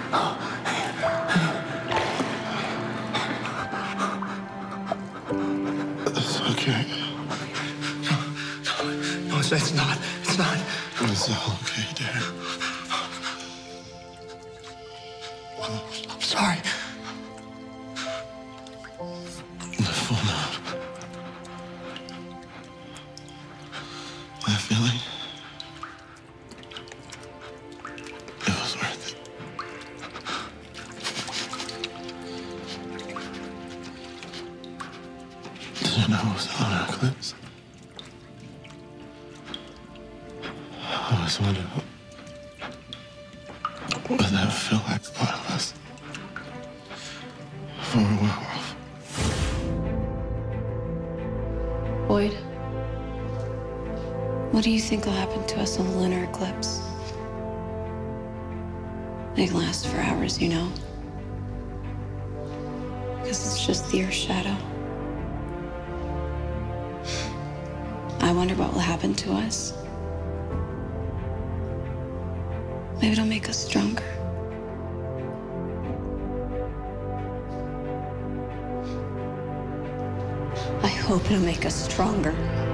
It's okay. No, it's not. It's not. It's all okay, Dad. I'm sorry. The full moon. That feeling. It was worth it. Did you know it was a lunar eclipse? I always wondered what that would feel like for one of us. For a werewolf. Boyd, what do you think will happen to us on the lunar eclipse? It can last for hours, you know? Because it's just the Earth's shadow. I wonder what will happen to us. Maybe it'll make us stronger. I hope it'll make us stronger.